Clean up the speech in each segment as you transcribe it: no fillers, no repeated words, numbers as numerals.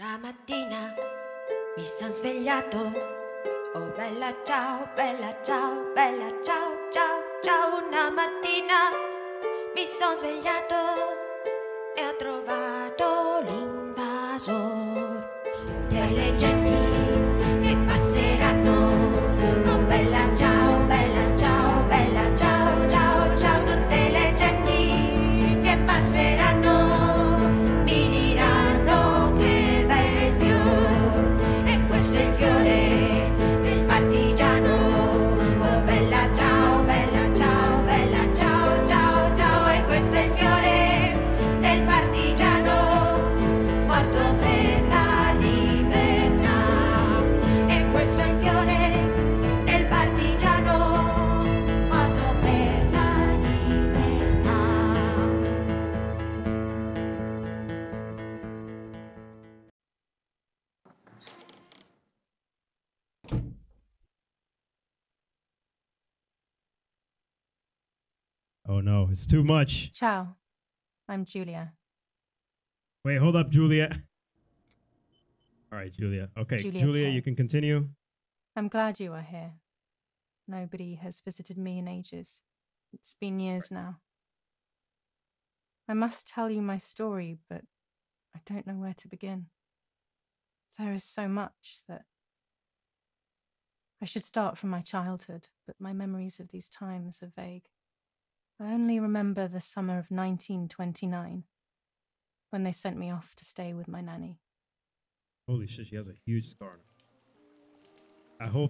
Una mattina mi son svegliato. Oh bella ciao, bella ciao, bella ciao, ciao, ciao. Una mattina mi son svegliato e ho trovato l'invasor. Tutte le genti che passeranno. Oh bella ciao, bella ciao, bella ciao, ciao, ciao. Tutte le genti che passeranno mi diranno che bel fior. E questo è il fiore del partigiano. Oh bella ciao, bella ciao, bella ciao, ciao, ciao. E questo è il fiore del partigiano morto per la libertà. E questo è il fiore del partigiano morto per la libertà. Oh no, it's too much. Ciao, I'm Julia. Wait, hold up, Julia. All right, Julia. Okay, Julia Julia, K. you can continue. I'm glad you are here. Nobody has visited me in ages. It's been years now. I must tell you my story, but I don't know where to begin. There is so much that I should start from my childhood, but my memories of these times are vague. I only remember the summer of 1929, when they sent me off to stay with my nanny. Holy shit, she has a huge scar. I hope.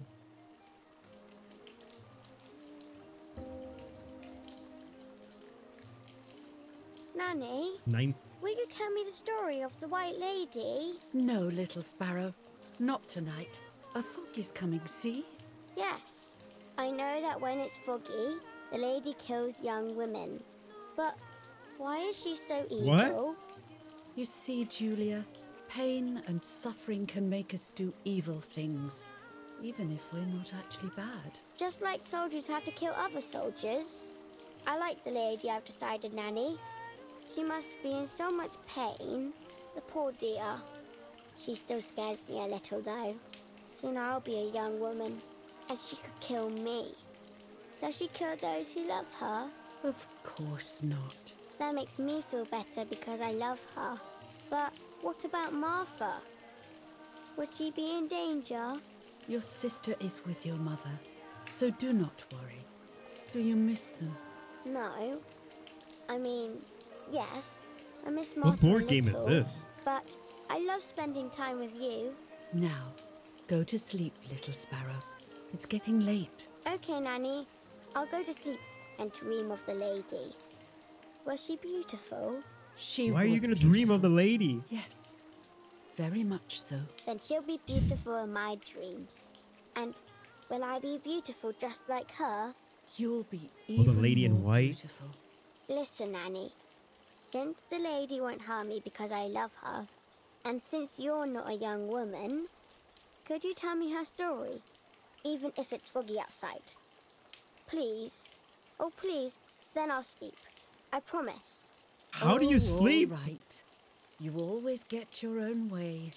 Nanny, Ninth. will you tell me the story of the White Lady? No, little sparrow. Not tonight. A fog is coming, see? Yes. I know that when it's foggy, the lady kills young women. But why is she so evil? What? You see, Julia, pain and suffering can make us do evil things, even if we're not actually bad. Just like soldiers have to kill other soldiers. I like the lady, I've decided, Nanny. She must be in so much pain. The poor dear. She still scares me a little, though. Soon I'll be a young woman, and she could kill me. Does she kill those who love her? Of course not. That makes me feel better because I love her. But what about Martha? Would she be in danger? Your sister is with your mother, so do not worry. Do you miss them? No. I mean, yes. I miss Martha What board a game is little, this? But I love spending time with you. Now, go to sleep, little sparrow. It's getting late. Okay, Nanny. I'll go to sleep and dream of the lady. Was she beautiful? She Why are you was gonna dream of the beautiful. lady? Yes, very much so. Then she'll be beautiful in my dreams. And will I be beautiful just like her? You'll be Oh, even the lady in more white? beautiful. Listen, Nanny. Since the lady won't harm me because I love her, and since you're not a young woman, could you tell me her story, even if it's foggy outside? Please. Oh, please. Then I'll sleep. I promise. How do you sleep? All right. You always get your own way.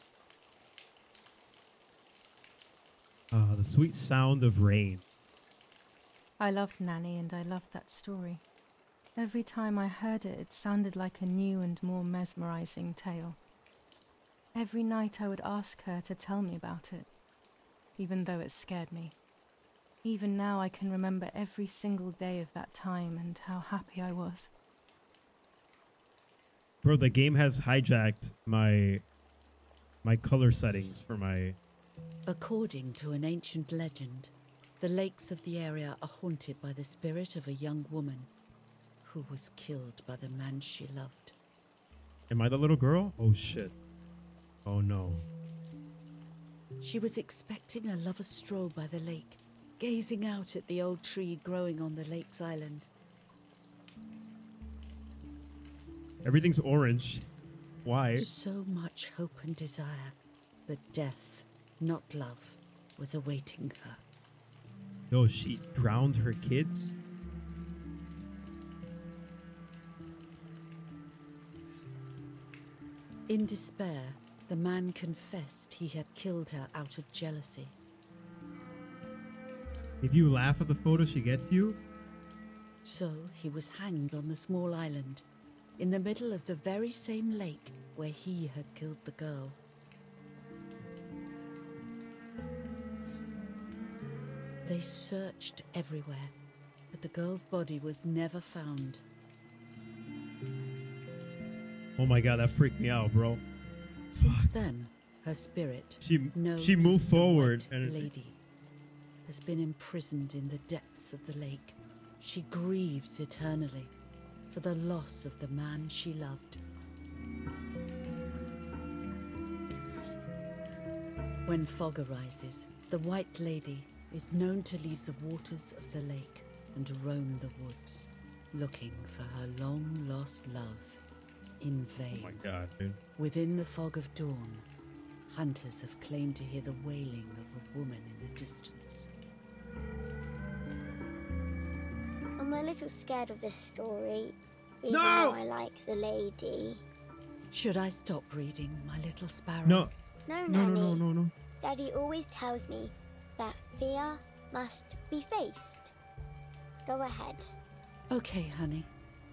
Ah, the sweet sound of rain. I loved Nanny and I loved that story. Every time I heard it, it sounded like a new and more mesmerizing tale. Every night I would ask her to tell me about it, even though it scared me. Even now I can remember every single day of that time and how happy I was. Bro, the game has hijacked my color settings for my... According to an ancient legend, the lakes of the area are haunted by the spirit of a young woman who was killed by the man she loved. Am I the little girl? Oh shit. Oh no. She was expecting a lover's stroll by the lake, gazing out at the old tree growing on the lake's island. Everything's orange. Why? So much hope and desire, but death, not love, was awaiting her. Yo, she drowned her kids? In despair, The man confessed he had killed her out of jealousy. If you laugh at the photo, she gets you? So he was hanged on the small island, in the middle of the very same lake where he had killed the girl. They searched everywhere, but the girl's body was never found. Oh my god, that freaked me out, bro. Since then, her spirit, known she moved as the forward White and Lady, has been imprisoned in the depths of the lake. She grieves eternally for the loss of the man she loved. When fog arises, the White Lady is known to leave the waters of the lake and roam the woods, looking for her long-lost love in vain. oh my god, dude. Within the fog of dawn, hunters have claimed to hear the wailing of a woman in the distance. I'm a little scared of this story, even No! though I like the lady. Should I stop reading, my little sparrow? No, No, no, Nanny. no, no, no. Daddy always tells me that fear must be faced. Go ahead. Okay, honey.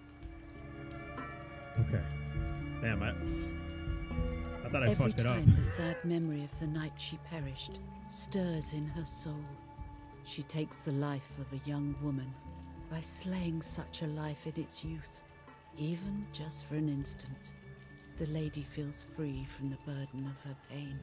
Okay. Damn, I thought I Every fucked it up. time the sad memory of the night she perished stirs in her soul, she takes the life of a young woman by slaying such a life in its youth. Even just for an instant, the lady feels free from the burden of her pain.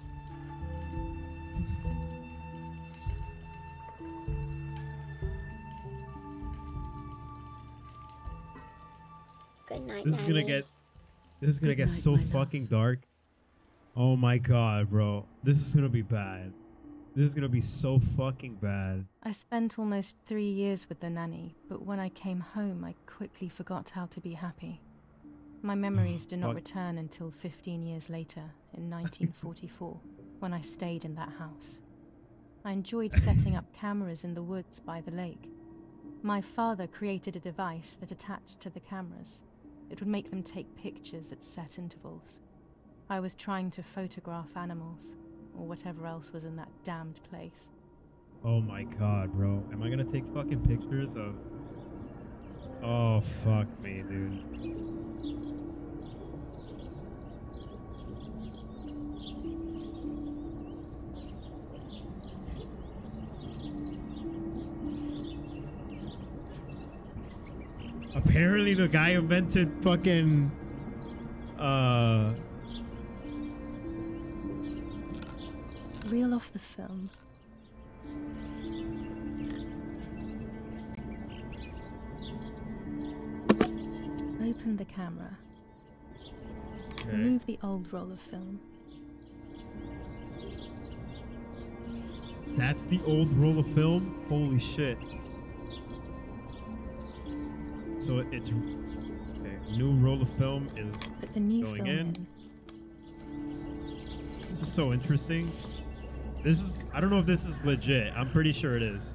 Good night, This is gonna Nanny. get Good night, so my fucking love. dark. Oh my god, bro. This is gonna be bad. This is gonna be so fucking bad. I spent almost 3 years with the nanny, but when I came home, I quickly forgot how to be happy. My memories do not Fuck. return until 15 years later, in 1944, when I stayed in that house. I enjoyed setting up cameras in the woods by the lake. My father created a device that attached to the cameras. It would make them take pictures at set intervals. I was trying to photograph animals, or whatever else was in that damned place. Oh my god, bro. Am I gonna take fucking pictures of... Oh, fuck me, dude. Apparently the guy invented fucking... Reel off the film. Open the camera. Okay. Remove the old roll of film. That's the old roll of film? Holy shit. So it's... Okay, new roll of film is Put the new going film in. This is so interesting. This is... I don't know if this is legit. I'm pretty sure it is.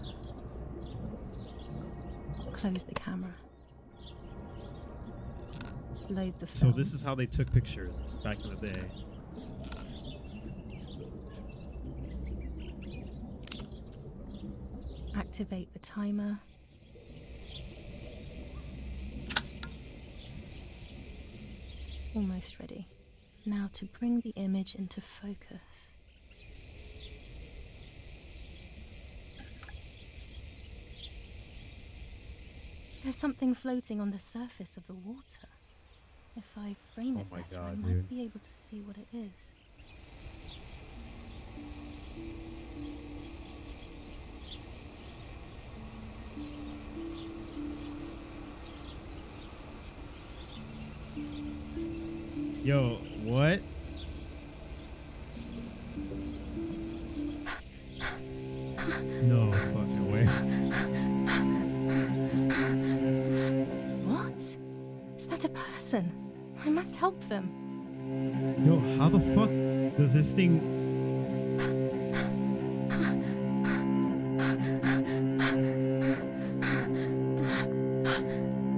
Close the camera. Load the So film. this is how they took pictures back in the day. Activate the timer. Almost ready. Now to bring the image into focus. There's something floating on the surface of the water. If I frame Oh it my better, I God, might dude. be able to see what it is. Yo, what? No fucking way. What? Is that a person? I must help them. Yo, how the fuck does this thing...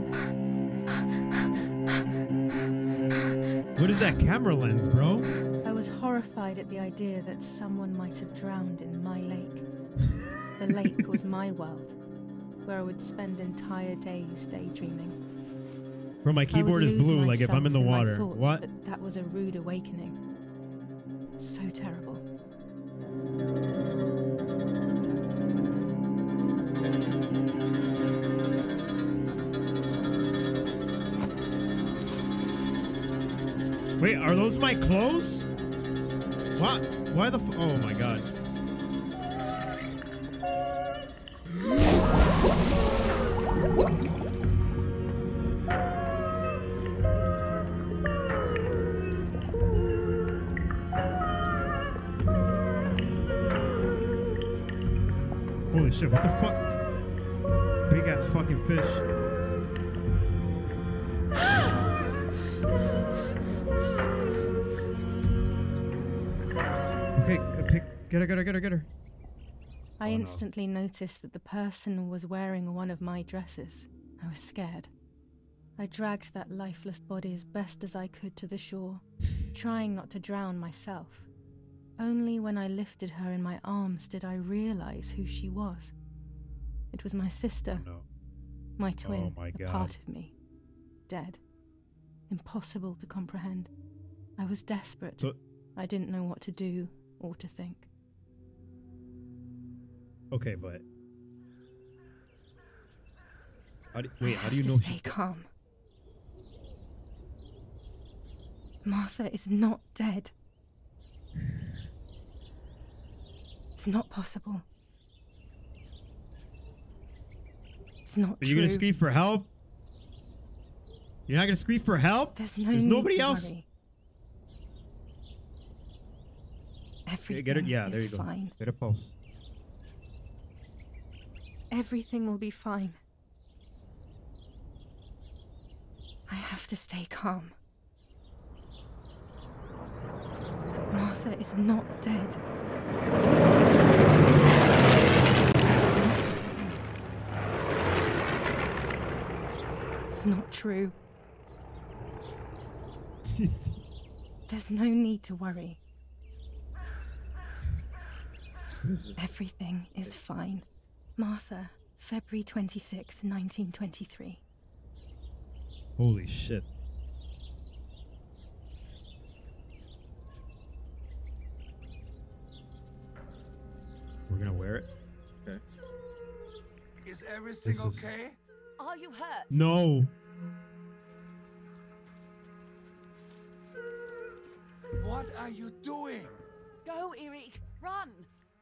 What is that camera lens, bro? I terrified at the idea that someone might have drowned in my lake. The lake was my world, where I would spend entire days daydreaming. Bro, my keyboard is blue, like if I'm in the water. Thoughts, what? But that was a rude awakening. So terrible. Wait, are those my clothes? What? Why the oh my god. Holy shit, what the fuck? Big ass fucking fish. Okay, get her. I instantly noticed that the person was wearing one of my dresses. I was scared. I dragged that lifeless body as best as I could to the shore, trying not to drown myself. Only when I lifted her in my arms did I realize who she was. It was my sister, my twin, a part of me, dead. Impossible to comprehend. I was desperate. I didn't know what to do or to think. Okay, but how do you know? Stay calm. Martha is not dead. It's not possible. It's not Are you true. gonna scream for help? You're not gonna scream for help? There's nobody else. Worry. Everything Get it? Yeah, there you is go. fine. Get a pulse. Everything will be fine. I have to stay calm. Martha is not dead. It's not possible. It's not true. There's no need to worry. Everything is fine. Martha, February 26th, 1923. Holy shit. We're gonna wear it? Okay. Is everything okay? Are you hurt? No. What are you doing? Go, Eric. Run.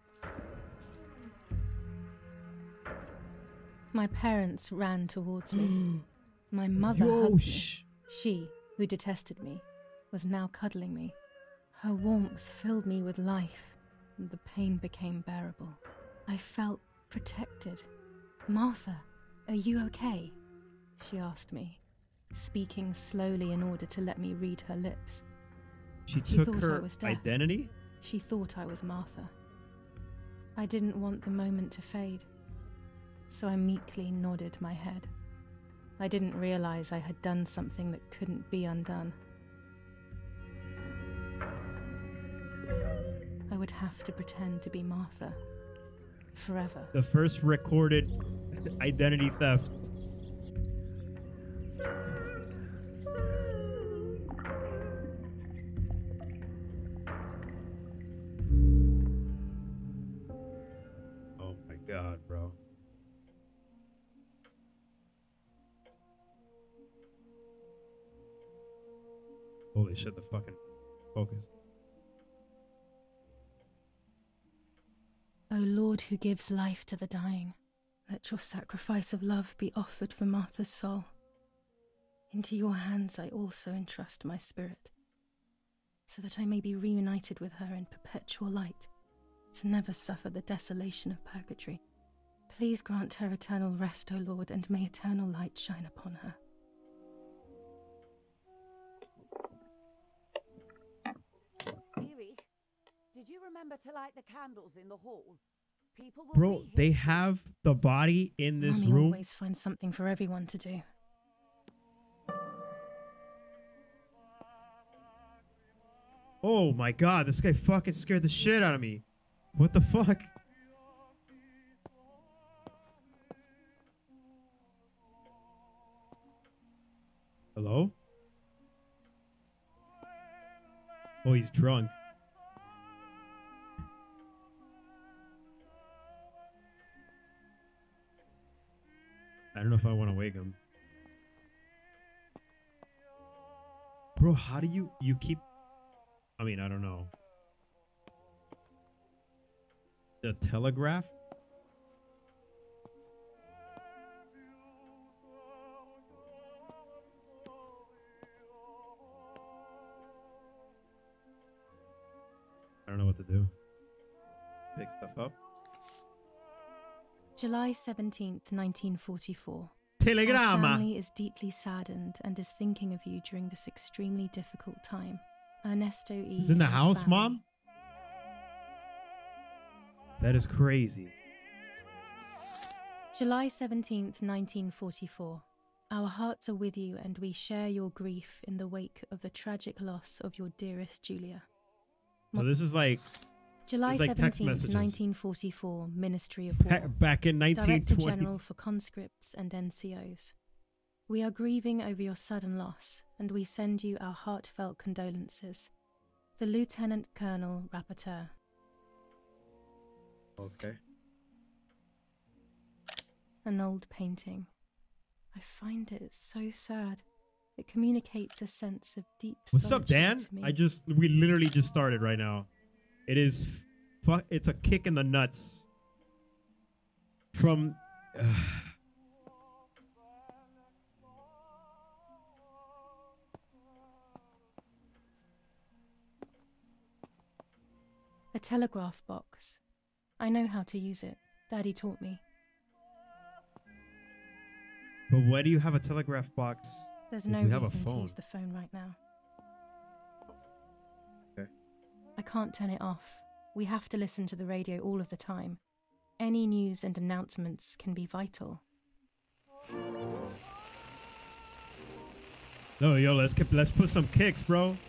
My parents ran towards me. My mother hugged me. She, who detested me, was now cuddling me. Her warmth filled me with life, and the pain became bearable. I felt protected. Martha, are you okay? She asked me, speaking slowly in order to let me read her lips. She took her identity? She thought I was Martha. I didn't want the moment to fade, so I meekly nodded my head. I didn't realize I had done something that couldn't be undone. I would have to pretend to be Martha forever. The first recorded identity theft. Oh my god, bro. Holy shit, the fucking focus. O Lord, who gives life to the dying, let your sacrifice of love be offered for Martha's soul. Into your hands I also entrust my spirit, so that I may be reunited with her in perpetual light, to never suffer the desolation of purgatory. Please grant her eternal rest, O Lord, and may eternal light shine upon her. Did you remember to light the candles in the hall? People will Bro, they have the body in this Mommy room. Always finds something for everyone to do. Oh my god, this guy fucking scared the shit out of me. What the fuck? Hello? Oh, he's drunk. I don't know if I want to wake him. Bro, how do you keep... I mean, I don't know. The telegraph? I don't know what to do. Pick stuff up. July 17th, 1944. Telegramma! Our family is deeply saddened and is thinking of you during this extremely difficult time. Ernesto E. He's in the and house, family. Mom? That is crazy. July 17th, 1944. Our hearts are with you and we share your grief in the wake of the tragic loss of your dearest Julia. So this is like... July it's like 17th, text messages. 1944, Ministry of War. Back in Director 1920s. General for Conscripts and NCOs. We are grieving over your sudden loss, and we send you our heartfelt condolences. The Lieutenant Colonel Rapporteur. Okay. An old painting. I find it so sad. It communicates a sense of deep What's up, solitude Dan? to me. We literally just started right now. It is, it's a kick in the nuts. From, A telegraph box. I know how to use it. Daddy taught me. but why do you have a telegraph box? There's if no you have a reason to phone? use the phone right now. Okay. I can't turn it off. We have to listen to the radio all of the time. Any news and announcements can be vital. No, yo, let's put some kicks, bro.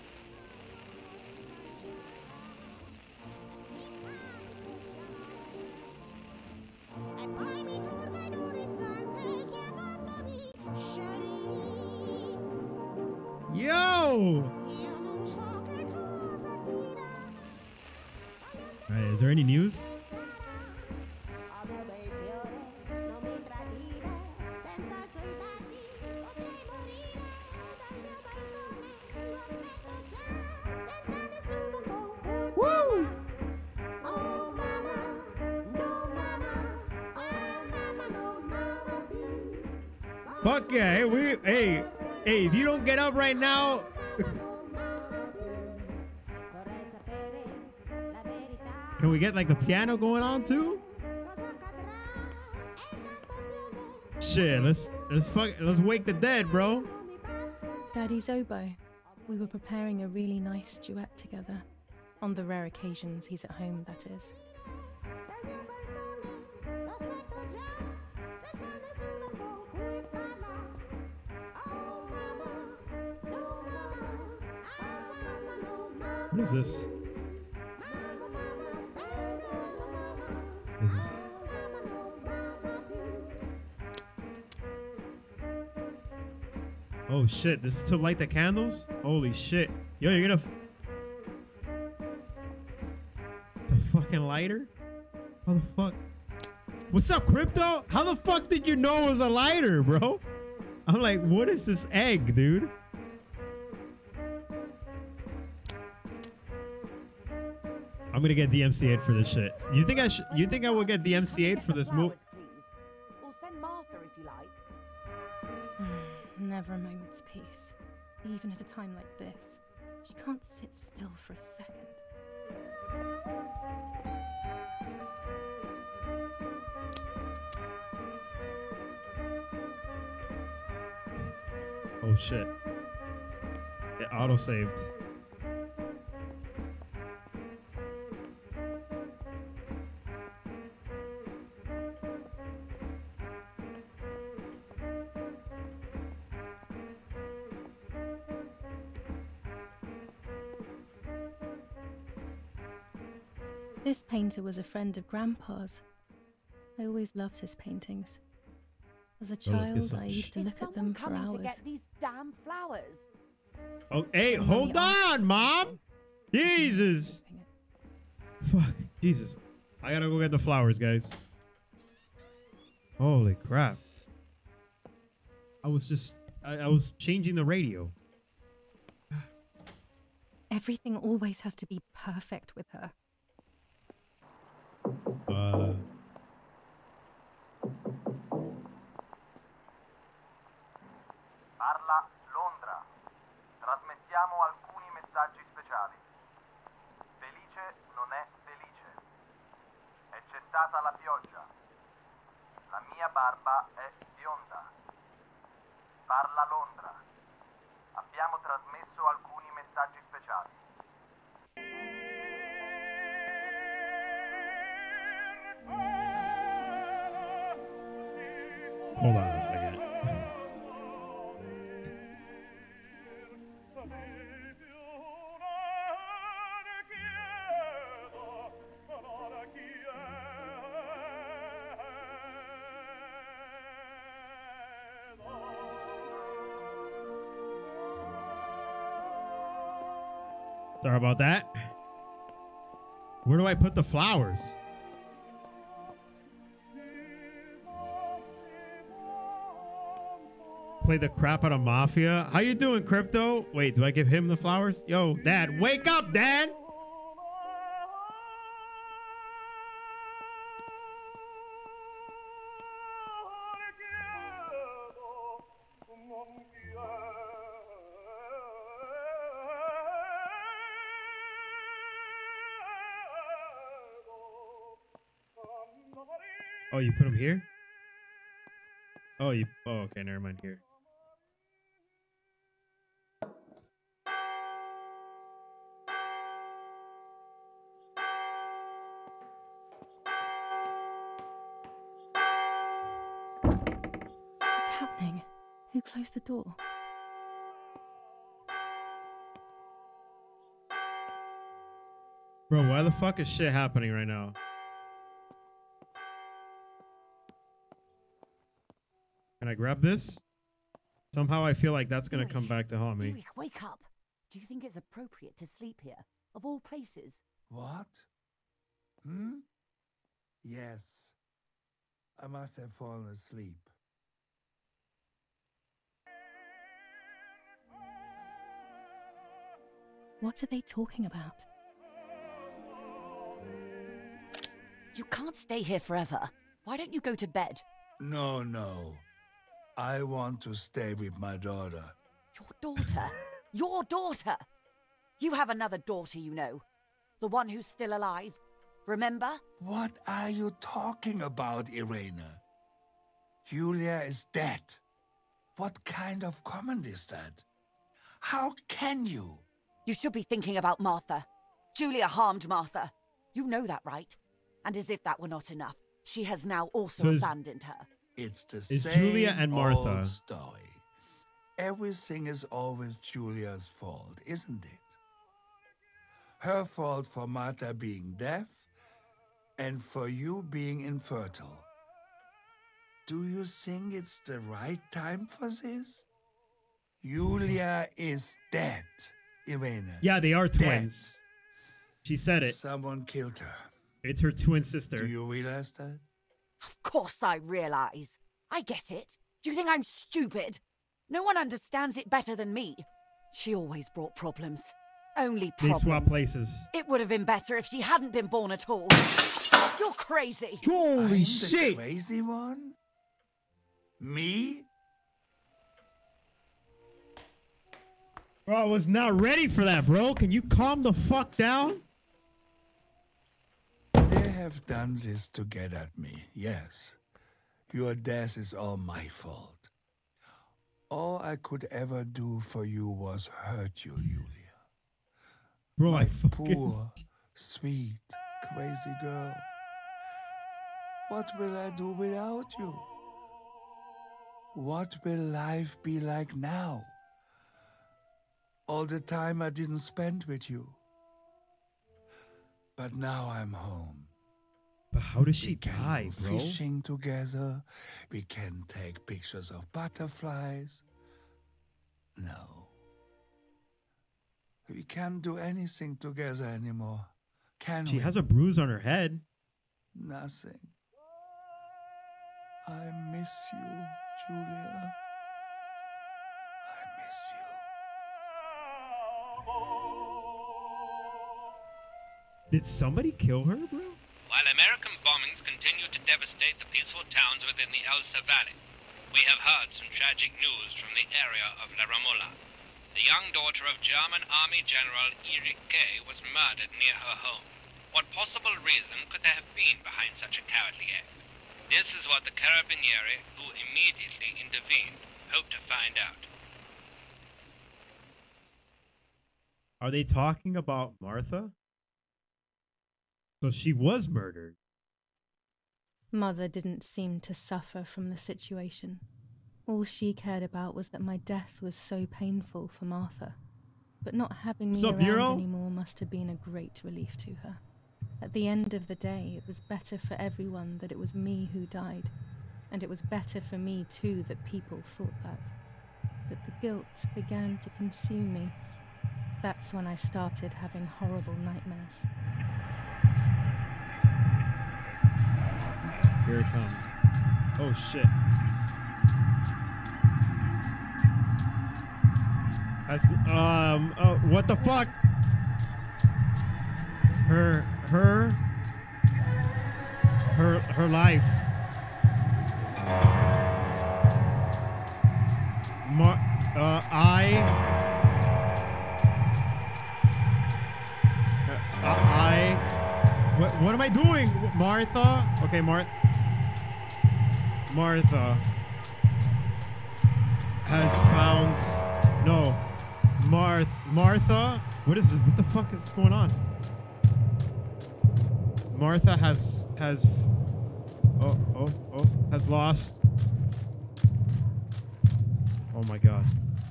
Yo! Alright, is there any news? Woo! Fuck yeah! Hey, if you don't get up right now. Can we get like the piano going on too? Shit, let's wake the dead, bro. Daddy's oboe. We were preparing a really nice duet together. On the rare occasions he's at home, that is. What is this? This is... Oh shit, this is to light the candles? Holy shit. Yo, you're gonna... The fucking lighter? How the fuck? What's up, Crypto? How the fuck did you know it was a lighter, bro? I'm like, what is this egg, dude? I'm gonna get DMCA'd for this shit. You think I will get DMCA'd for this move? Or send Martha if you like. Never a moment's peace. Even at a time like this. She can't sit still for a second. Oh shit. It auto-saved. This painter was a friend of Grandpa's. I always loved his paintings. As a Well, let's get child, some- I used to Is look at them someone for coming to hours. get these damn flowers? Oh, hey, So hold many on, artists Mom. something. Jesus. Fuck. Jesus. I gotta go get the flowers, guys. Holy crap. I was changing the radio. Everything always has to be perfect with her. Parla Londra. Trasmettiamo alcuni messaggi speciali. Felice non è felice. E c'è stata la pioggia. La mia barba è bionda. Parla Londra. Abbiamo trasmesso alcuni messaggi speciali. Hold on a second. Sorry about that. Where do I put the flowers? Play the crap out of Mafia. How you doing, Crypto? Wait, do I give him the flowers? Yo, Dad, wake up, Dad! Oh, you put him here? Oh, you... Oh, okay, never mind here. What's happening? Who closed the door? Bro, why the fuck is shit happening right now? Can I grab this? Somehow I feel like that's gonna come back to haunt me. Eric, wake up. Do you think it's appropriate to sleep here, of all places? What? Hmm? Yes. I must have fallen asleep. What are they talking about? You can't stay here forever. Why don't you go to bed? No, no. I want to stay with my daughter. Your daughter? Your daughter? You have another daughter, you know. The one who's still alive. Remember? What are you talking about, Irena? Julia is dead. What kind of comment is that? How can you? You should be thinking about Martha. Julia harmed Martha. You know that, right? And as if that were not enough, she has now also So is- abandoned her. It's the Is same Julia and Martha- old story. Everything is always Julia's fault, isn't it? Her fault for Martha being deaf and for you being infertile. Do you think it's the right time for this? Julia is dead, Irena. Yeah, they are Dead. twins. She said it. Someone killed her. It's her twin sister. Do you realize that? Of course I realize. I get it. Do you think I'm stupid? No one understands it better than me. She always brought problems. Only They problems. swap places. It would have been better if she hadn't been born at all. You're crazy. Holy I'm shit! the crazy one? Me? Bro, I was not ready for that, bro. Can you calm the fuck down? They have done this to get at me, yes. Your death is all my fault. All I could ever do for you was hurt you, Julia. Bro, My I fucking... poor, sweet, crazy girl. What will I do without you? What will life be like now? All the time I didn't spend with you. But now I'm home. But how does she We can die, go bro? fishing together. We can take pictures of butterflies. No. We can't do anything together anymore. Can we? She has a bruise on her head. Nothing. I miss you, Julia. I miss you. Did somebody kill her, bro? While American bombings continue to devastate the peaceful towns within the Elsa Valley, we have heard some tragic news from the area of La Ramola. The young daughter of German Army General Erich K. was murdered near her home. What possible reason could there have been behind such a cowardly act? This is what the Carabinieri, who immediately intervened, hope to find out. Are they talking about Martha? So she was murdered. Mother didn't seem to suffer from the situation. All she cared about was that my death was so painful for Martha. But not having me around anymore must have been a great relief to her. At the end of the day, it was better for everyone that it was me who died. And it was better for me too that people thought that. But the guilt began to consume me. That's when I started having horrible nightmares. Here it comes. Oh shit. What the fuck? Her life. What am I doing? Martha? Okay, Martha has found... No. Martha? What is this? What the fuck is going on? Martha has lost... Oh my god.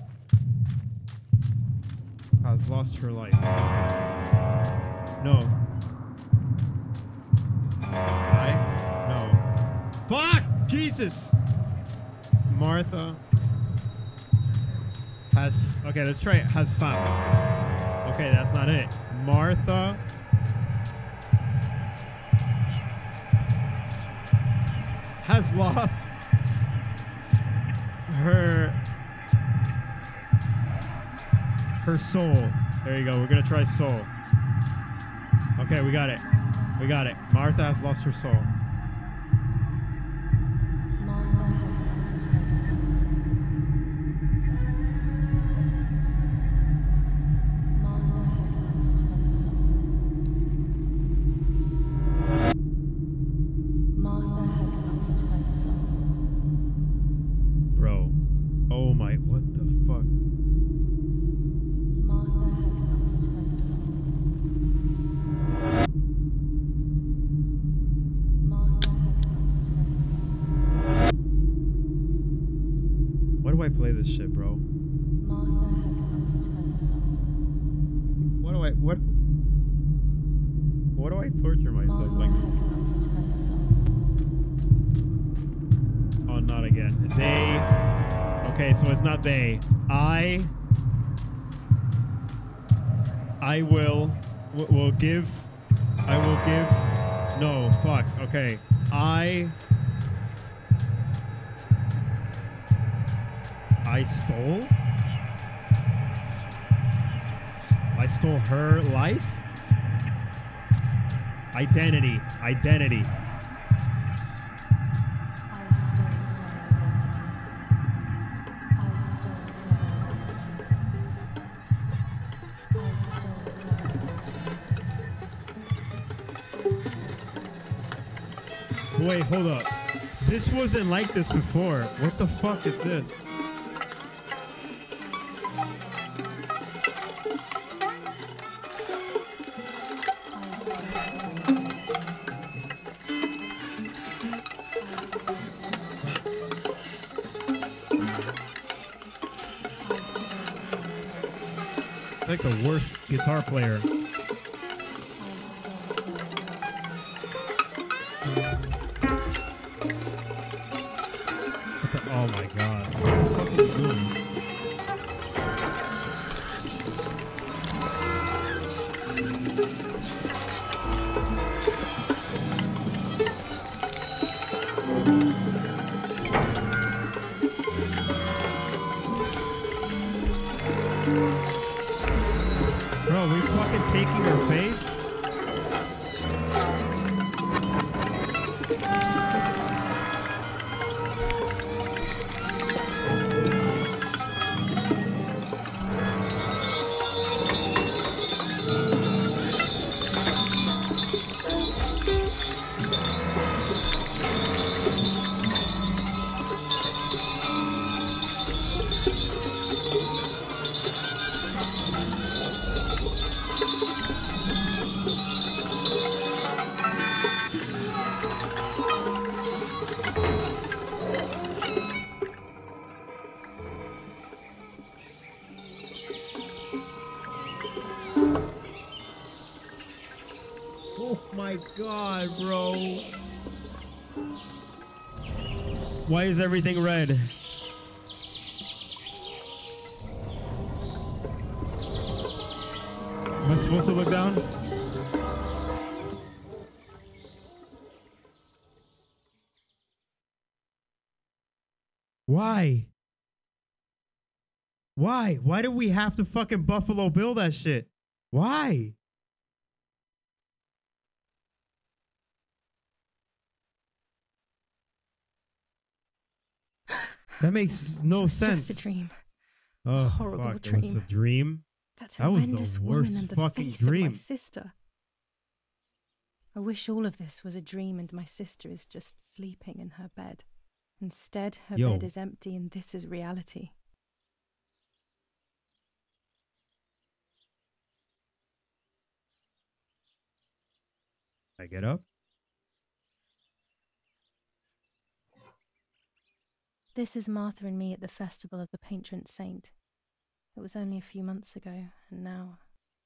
Has lost her life. No. No. Fuck! Jesus! Martha has... Okay, let's try it. Has found. Okay, that's not it. Martha has lost her soul. There you go. We're gonna try soul. Okay, we got it. We got it. Martha has lost her soul. Martha has lost her soul. Martha has lost her soul. Martha has lost her soul. Bro. Oh my, what the fuck? Martha has lost her soul. Martha has lost her soul. Why do I play this shit, bro? Martha has lost her soul. What do I torture myself Martha like? has lost her soul. Oh, not again. They. Okay, so it's not they. I will give. No, fuck. Okay. I stole her life. Identity. I stole her identity. I stole her identity. I stole her identity. Wait, hold up. This wasn't like this before. What the fuck is this? It's like the worst guitar player. Oh my god. What the fuck are you doing? Bro, we fucking taking her face? Oh my god, bro. Why is everything red? Am I supposed to look down? Why? Why? Why do we have to fucking Buffalo Bill that shit? Why? That makes no sense. Just a dream. Oh, A horrible fuck. dream. It was a dream? That That was horrendous the woman worst and the fucking face of dream. my sister. I wish all of this was a dream and my sister is just sleeping in her bed. Instead, her Yo. bed is empty and this is reality. I get up? This is Martha and me at the festival of the patron saint. It was only a few months ago, and now...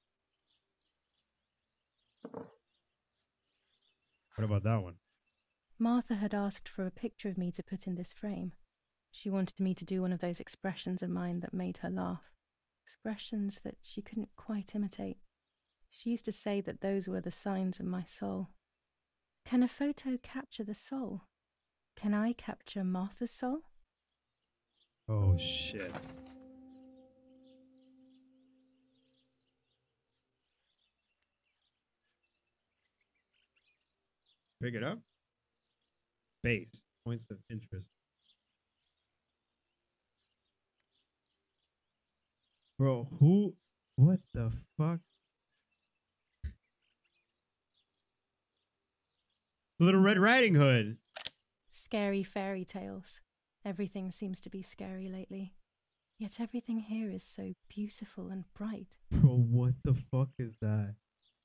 What about that one? Martha had asked for a picture of me to put in this frame. She wanted me to do one of those expressions of mine that made her laugh. Expressions that she couldn't quite imitate. She used to say that those were the signs of my soul. Can a photo capture the soul? Can I capture Martha's soul? Oh, shit. Pick it up. Base. Points of interest. Bro, who? What the fuck? Little Red Riding Hood. Scary fairy tales. Everything seems to be scary lately. Yet everything here is so beautiful and bright. Bro, what the fuck is that?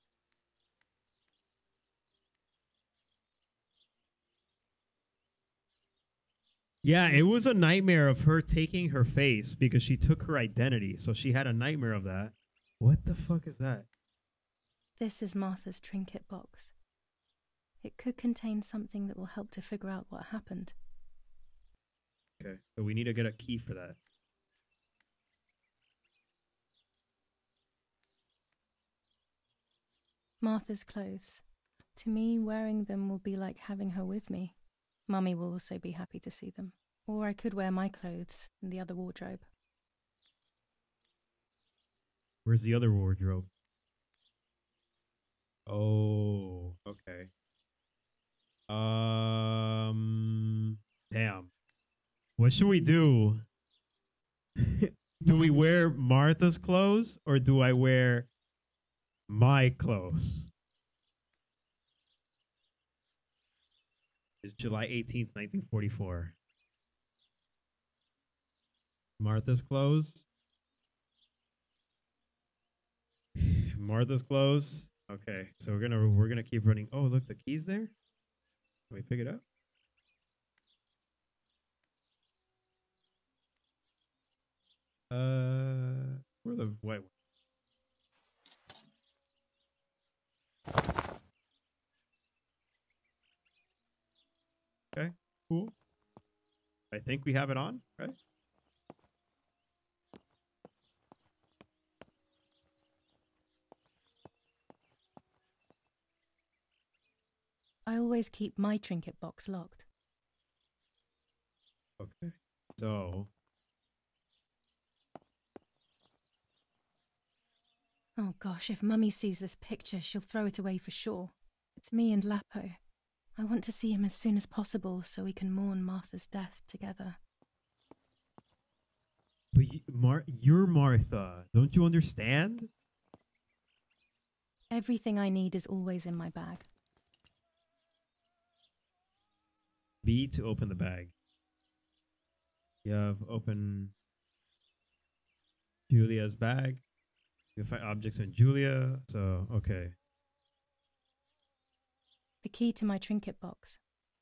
Yeah, it was a nightmare of her taking her face because she took her identity. So she had a nightmare of that. What the fuck is that? This is Martha's trinket box. It could contain something that will help to figure out what happened. Okay, so we need to get a key for that. Martha's clothes. To me, wearing them will be like having her with me. Mummy will also be happy to see them. Or I could wear my clothes in the other wardrobe. Where's the other wardrobe? Oh, okay. Damn. What should we do? Do we wear Martha's clothes or do I wear my clothes? It's July 18th, 1944. Martha's clothes. Martha's clothes. Okay, so we're gonna keep running. Oh, look, the key's there. Can we pick it up? Where the white one? Cool. I think we have it on, right? I always keep my trinket box locked. Okay. So. Oh gosh, if Mummy sees this picture, she'll throw it away for sure. It's me and Lapo. I want to see him as soon as possible so we can mourn Martha's death together. But you're Martha. Don't you understand? Everything I need is always in my bag. B to open the bag. You have open Julia's bag. You find objects on Julia. So, okay. The key to my trinket box.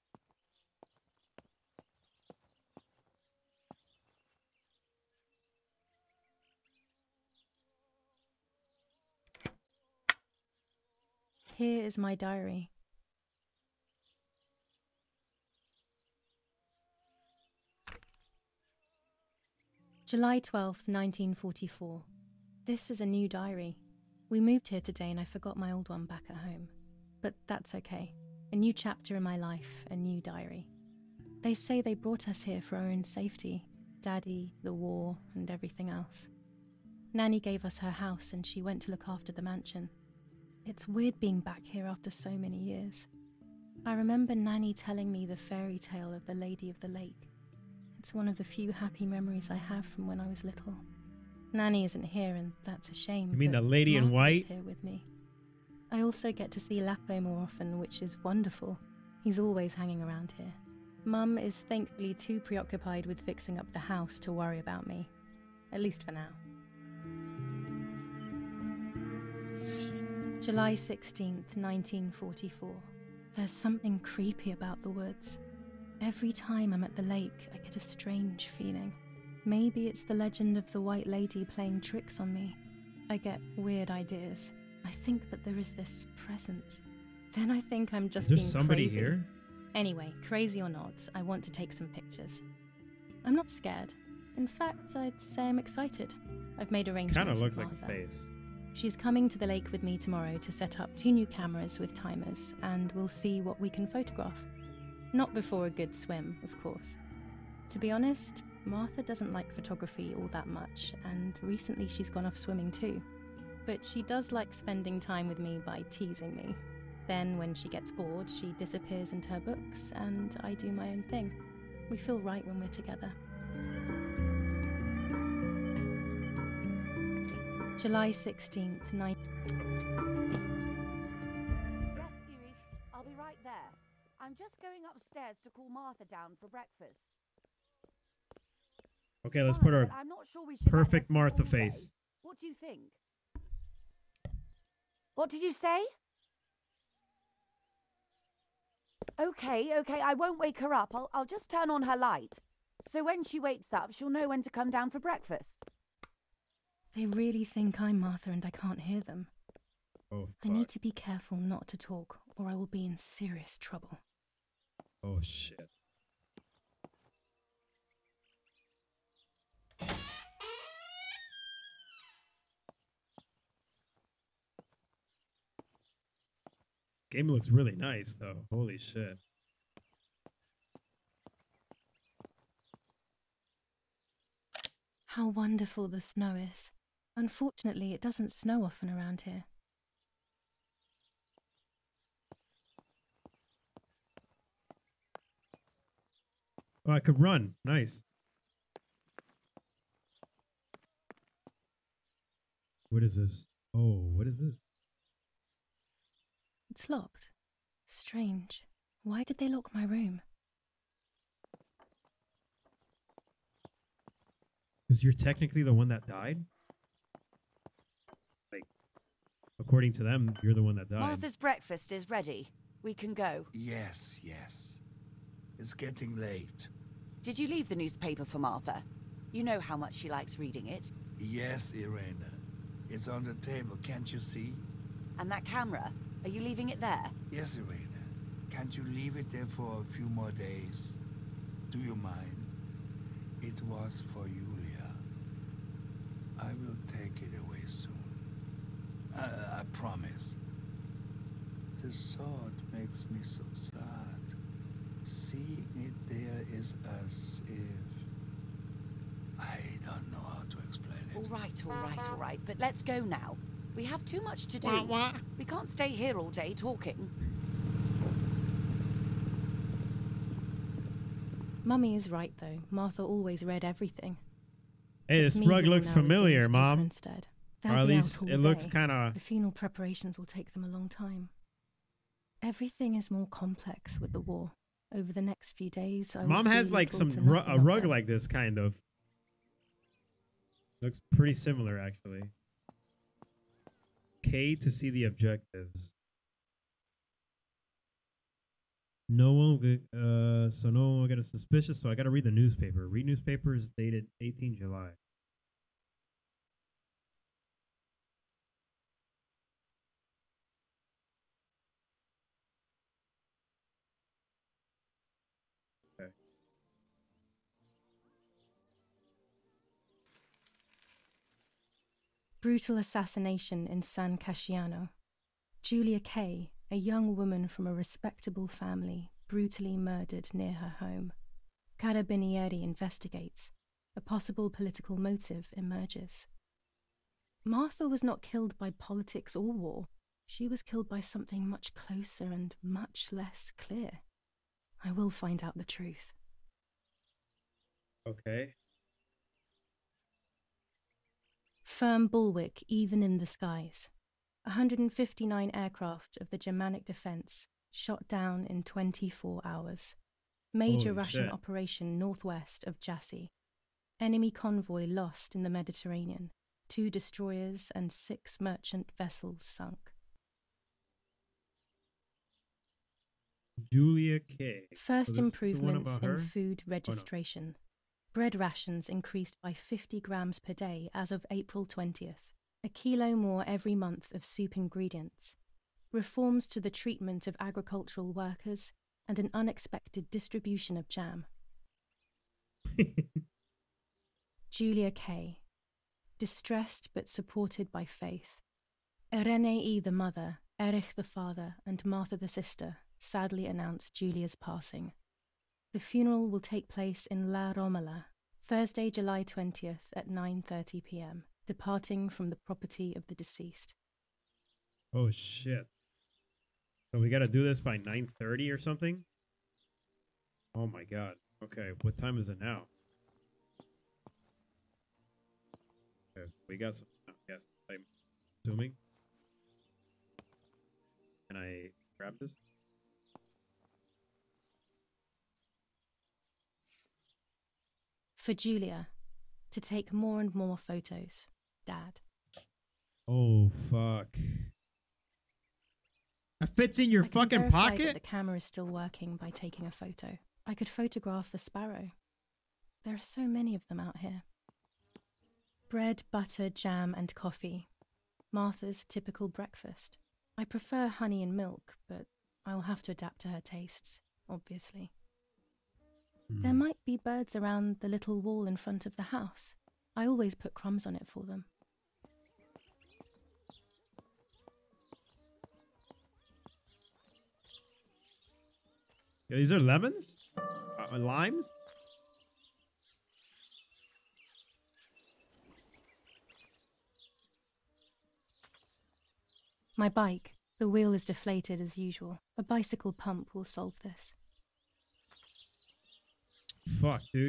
Here is my diary. July 12th, 1944. This is a new diary. We moved here today and I forgot my old one back at home. But that's okay. A new chapter in my life, a new diary. They say they brought us here for our own safety. Daddy, the war, and everything else. Nanny gave us her house and she went to look after the mansion. It's weird being back here after so many years. I remember Nanny telling me the fairy tale of the Lady of the Lake. It's one of the few happy memories I have from when I was little. Nanny isn't here and that's a shame. You mean but the lady in Martha white? is here with me. I also get to see Lapo more often, which is wonderful. He's always hanging around here. Mum is thankfully too preoccupied with fixing up the house to worry about me. At least for now. July 16th, 1944. There's something creepy about the woods. Every time I'm at the lake, I get a strange feeling. Maybe it's the legend of the White Lady playing tricks on me. I get weird ideas. I think that there is this presence. Then I think I'm just being crazy. Is there somebody here? Anyway, crazy or not, I want to take some pictures. I'm not scared. In fact, I'd say I'm excited. I've made arrangements Kind of looks with like a Martha. face. She's coming to the lake with me tomorrow to set up 2 new cameras with timers, and we'll see what we can photograph. Not before a good swim, of course. To be honest, Martha doesn't like photography all that much, and recently she's gone off swimming too. But she does like spending time with me by teasing me. Then, when she gets bored, she disappears into her books, and I do my own thing. We feel right when we're together. July 16th, Yes, Erich, I'll be right there. I'm just going upstairs to call Martha down for breakfast. Okay, let's Fine, put our but I'm not sure we should let perfect her sit Martha all day. face. What do you think? What did you say? Okay, I won't wake her up. I'll just turn on her light. So when she wakes up, she'll know when to come down for breakfast. They really think I'm Martha and I can't hear them. Oh, I fuck. need to be careful not to talk, or I will be in serious trouble. Oh, shit. Game looks really nice, though. Holy shit. How wonderful the snow is. Unfortunately, it doesn't snow often around here. Oh, I could run. Nice. What is this? Oh, what is this? It's locked. Strange. Why did they lock my room? Because you're technically the one that died? Like, according to them, you're the one that died. Martha's breakfast is ready. We can go. Yes. It's getting late. Did you leave the newspaper for Martha? You know how much she likes reading it. Yes, Irena. It's on the table, can't you see? And that camera, are you leaving it there? Yes, Irena. Can't you leave it there for a few more days? Do you mind? It was for Julia. I will take it away soon. I promise. The thought makes me so sad. Seeing it there is as if... I don't know how to explain it. All right, but let's go now. We have too much to do. We can't stay here all day talking. Mummy is right, though. Martha always read everything. Hey, It's this me rug who will looks now read the familiar, newspaper Mom. Instead. Or They'll at be out least all it looks day. kind of... The funeral preparations will take them a long time. Everything is more complex with the war. Over the next few days, I will Mom has see like little some to nothing a of rug them. like this, kind of. Looks pretty similar, actually. K to see the objectives. No one will so no one will get a suspicious, so I gotta read the newspaper. Read newspapers dated 18 July. Okay. Brutal assassination in San Casciano. Julia Kay, a young woman from a respectable family, brutally murdered near her home. Carabinieri investigates. A possible political motive emerges. Martha was not killed by politics or war. She was killed by something much closer and much less clear. I will find out the truth. Okay. Firm bulwark even in the skies. 159 aircraft of the Germanic defense shot down in 24 hours. Major Holy Russian shit. operation northwest of Jassy. Enemy convoy lost in the Mediterranean. 2 destroyers and 6 merchant vessels sunk. Julia K. First So this is the one improvements about in her? food Oh, no. registration. Bread rations increased by 50 grams per day as of April 20th. A kilo more every month of soup ingredients. Reforms to the treatment of agricultural workers and an unexpected distribution of jam. Julia Kay. Distressed but supported by faith. Irenei the mother, Erich the father, and Martha the sister sadly announced Julia's passing. The funeral will take place in La Romola, Thursday, July 20th at 9:30 p.m., departing from the property of the deceased. Oh shit. So we gotta do this by 9:30 or something? Oh my god. Okay, what time is it now? Okay, we got some yes, I'm assuming. Can I grab this? For Julia, to take more and more photos, Dad. Oh fuck. That fits in your I can fucking verify pocket? that the camera is still working by taking a photo. I could photograph a sparrow. There are so many of them out here. Bread, butter, jam, and coffee. Martha's typical breakfast. I prefer honey and milk, but I'll have to adapt to her tastes, obviously. There might be birds around the little wall in front of the house. I always put crumbs on it for them. Yeah, these are lemons? Limes? My bike. The wheel is deflated as usual. A bicycle pump will solve this. Fuck, dude.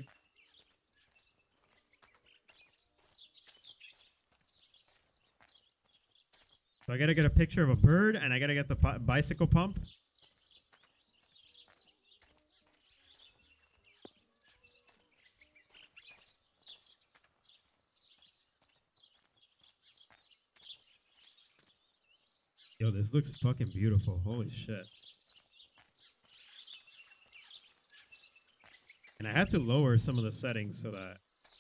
So I gotta get a picture of a bird and I gotta get the bicycle pump. Yo, this looks fucking beautiful. Holy shit. And I had to lower some of the settings so that...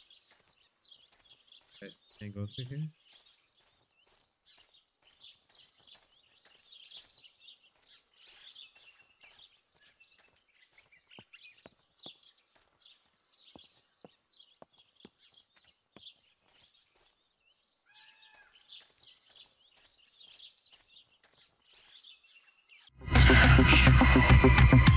Okay, can't go through here. Uncensored.